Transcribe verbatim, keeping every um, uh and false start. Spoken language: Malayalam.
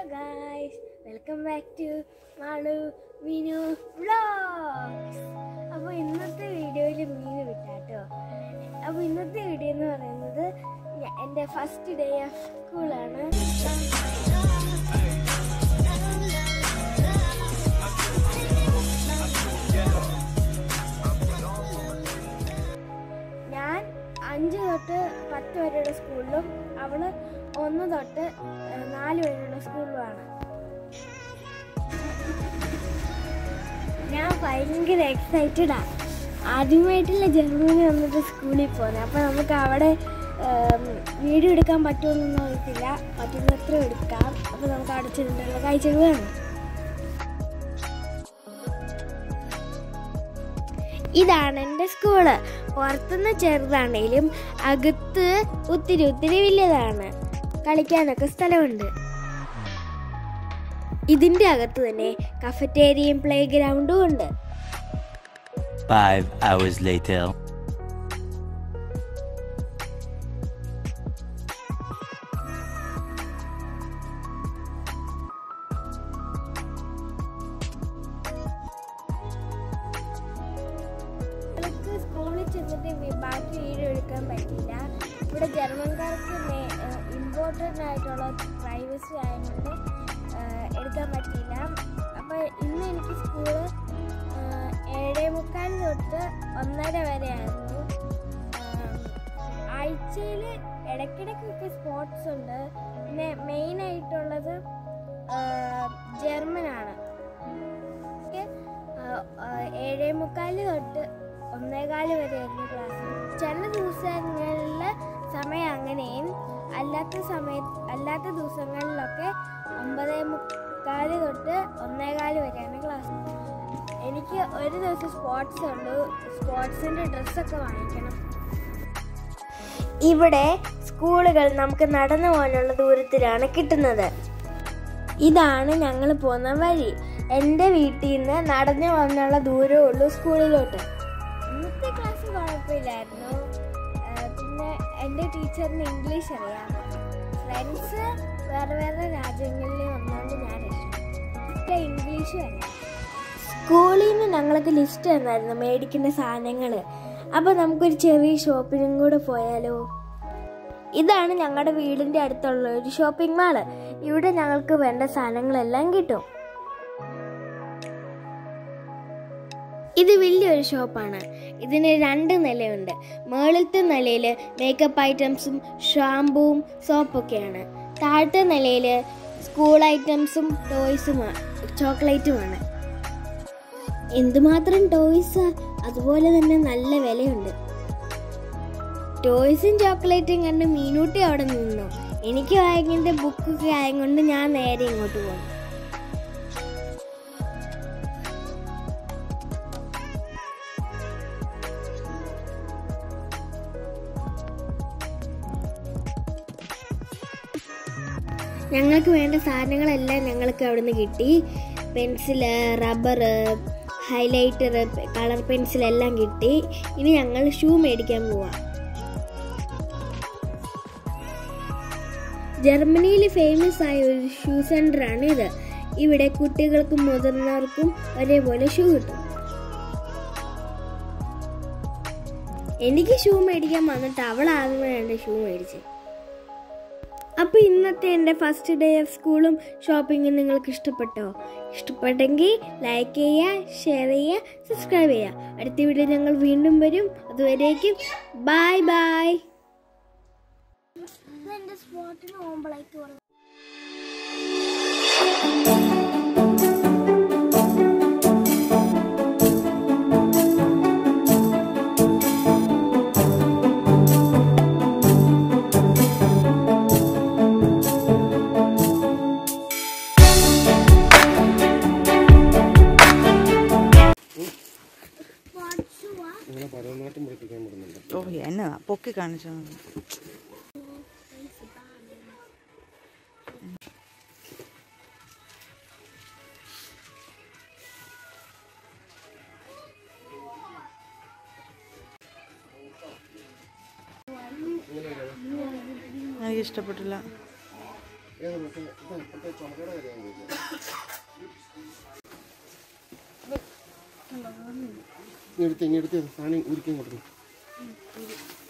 guys, welcome back to Maalu Meenu vlogs. അപ്പോൾ ഇന്നത്തെ വീഡിയോയിൽ മീൻ വിട്ടാട്ടോ. അപ്പോൾ ഇന്നത്തെ വീഡിയോ എന്ന് പറയുന്നത് എൻ്റെ ഫസ്റ്റ് ഡേ ഓഫ് സ്കൂളാണ്. ഞാൻ അഞ്ച് തൊട്ട് പത്ത് വരെയുള്ള സ്കൂളിലും അവള് ഒന്ന് തൊട്ട് നാല് വരെയുള്ള സ്കൂളിലുമാണ്. ഞാൻ ഭയങ്കര എക്സൈറ്റഡാണ്. ആദ്യമായിട്ടുള്ള ജർമ്മനി വന്നിട്ട് സ്കൂളിൽ പോകുന്നത്. അപ്പോൾ നമുക്ക് അവിടെ വീഡിയോ എടുക്കാൻ പറ്റുമെന്നൊന്നും അറിയത്തില്ല. പറ്റുന്നത്ര എടുക്കാം. അപ്പോൾ നമുക്ക് അവിടെ ചെന്നിട്ടുള്ള കാഴ്ചകൾ വേണം. ഇതാണ് എൻ്റെ സ്കൂള്. പുറത്തുനിന്ന് ചെറുതാണെങ്കിലും അകത്ത് ഒത്തിരി ഒത്തിരി വലിയതാണ്. കളിക്കാനൊക്കെ സ്ഥലമുണ്ട്. ഇതിൻ്റെ അകത്ത് തന്നെ കഫറ്റേരിയയും പ്ലേ ഗ്രൗണ്ടും ഉണ്ട്. Five hours later. സ്കൂളിൽ ചെന്നിട്ട് ബാക്കി വീഡിയോ എടുക്കാൻ പറ്റില്ല. ഇവിടെ ജർമ്മൻകാർക്ക് ഇമ്പോർട്ടൻ്റ് ആയിട്ടുള്ള പ്രൈവസി ആയതുകൊണ്ട് എടുക്കാൻ പറ്റില്ല. അപ്പോൾ ഇന്ന് എനിക്ക് സ്കൂള് ഏഴേ മുക്കാൽ തൊട്ട് ഒന്നര വരെ ആയിരുന്നു. ആഴ്ചയിൽ ഇടയ്ക്കിടയ്ക്കൊക്കെ സ്പോർട്സ് ഉണ്ട്. പിന്നെ മെയിനായിട്ടുള്ളത് ജർമ്മനാണ്. ഏഴേ മുക്കാൽ തൊട്ട് ഒന്നേകാല് വരെയായിരുന്നു ക്ലാസ്. ചില ദിവസങ്ങളിൽ സമയം അങ്ങനെയും അല്ലാത്ത സമയ അല്ലാത്ത ദിവസങ്ങളിലൊക്കെ ഒമ്പതേ മുക്കാല് തൊട്ട് ഒന്നേകാല് വരെയാണ് ക്ലാസ്. എനിക്ക് ഒരു ദിവസം സ്പോർട്സ് ഉള്ളൂ. സ്പോർട്സിൻ്റെ ഡ്രസ്സൊക്കെ വാങ്ങിക്കണം. ഇവിടെ സ്കൂളുകൾ നമുക്ക് നടന്നു പോകാനുള്ള ദൂരത്തിലാണ് കിട്ടുന്നത്. ഇതാണ് ഞങ്ങൾ പോകുന്ന വഴി. എൻ്റെ വീട്ടിൽ നിന്ന് നടന്നു പോകാനുള്ള ദൂരമേ ഉള്ളൂ സ്കൂളിലോട്ട്. ഇന്നത്തെ ക്ലാസ് കുഴപ്പമില്ലായിരുന്നു. പിന്നെ എൻ്റെ ടീച്ചറിന് ഇംഗ്ലീഷ് അറിയാം. ഫ്രണ്ട്സ് വേറെ വേറെ രാജ്യങ്ങളിൽ വന്നുകൊണ്ട് ഞാൻ രക്ഷപ്പെട്ടു. ഇംഗ്ലീഷും അറിയാം. സ്കൂളിൽ നിന്ന് ഞങ്ങൾക്ക് ലിസ്റ്റ് തന്നായിരുന്നു മേടിക്കുന്ന സാധനങ്ങൾ. അപ്പോൾ നമുക്കൊരു ചെറിയ ഷോപ്പിനും കൂടെ പോയാലോ? ഇതാണ് ഞങ്ങളുടെ വീടിൻ്റെ അടുത്തുള്ള ഒരു ഷോപ്പിംഗ് മാള്. ഇവിടെ ഞങ്ങൾക്ക് വേണ്ട സാധനങ്ങളെല്ലാം കിട്ടും. ഇത് വലിയൊരു ഷോപ്പാണ്. ഇതിന് രണ്ട് നിലയുണ്ട്. മുകളിലത്തെ നിലയിൽ മേക്കപ്പ് ഐറ്റംസും ഷാമ്പുവും സോപ്പൊക്കെയാണ്. താഴത്തെ നിലയിൽ സ്കൂൾ ഐറ്റംസും ടോയ്സുമാണ്, ചോക്ലേറ്റുമാണ്. എന്തുമാത്രം ടോയ്സാ! അതുപോലെ തന്നെ നല്ല വിലയുണ്ട്. ടോയ്സും ചോക്ലേറ്റും കണ്ട് മീനൂട്ടി അവിടെ നിന്നു. എനിക്ക് വാങ്ങിൻ്റെ ബുക്കൊക്കെ ആയതുകൊണ്ട് ഞാൻ നേരെ ഇങ്ങോട്ട് പോകും. ഞങ്ങൾക്ക് വേണ്ട സാധനങ്ങളെല്ലാം ഞങ്ങൾക്ക് അവിടെ നിന്ന് കിട്ടി. പെൻസില്, റബ്ബറ്, ഹൈലൈറ്റർ, കളർ പെൻസിലെല്ലാം കിട്ടി. ഇനി ഞങ്ങൾ ഷൂ മേടിക്കാൻ പോവാം. ജർമ്മനിയിൽ ഫേമസ് ആയ ഒരു ഷൂ സെൻ്ററാണ് ഇത്. ഇവിടെ കുട്ടികൾക്കും മുതിർന്നവർക്കും ഒരേപോലെ ഷൂ കിട്ടും. എനിക്ക് ഷൂ മേടിക്കാൻ വന്നിട്ട് അവളാകുമ്പോൾ എൻ്റെ ഷൂ മേടിച്ച്. അപ്പോൾ ഇന്നത്തെ എൻ്റെ ഫസ്റ്റ് ഡേ ഓഫ് സ്കൂളും ഷോപ്പിങ്ങും നിങ്ങൾക്ക് ഇഷ്ടപ്പെട്ടോ? ഇഷ്ടപ്പെട്ടെങ്കിൽ ലൈക്ക് ചെയ്യുക, ഷെയർ ചെയ്യുക, സബ്സ്ക്രൈബ് ചെയ്യുക. അടുത്ത വീഡിയോ ഞങ്ങൾ വീണ്ടും വരും. അതുവരേക്കും ബൈ ബൈ. എൻ്റെ സ്പോട്ടിന് പോകുമ്പോഴേക്ക് പറഞ്ഞു. ഓ എന്നാ പൊക്കി കാണിച്ചു. എനിക്ക് ഇഷ്ടപ്പെട്ടില്ല. എടുത്ത് ഇങ്ങെടുത്ത് സാധനം ഉരുക്കി കൊടുക്കും.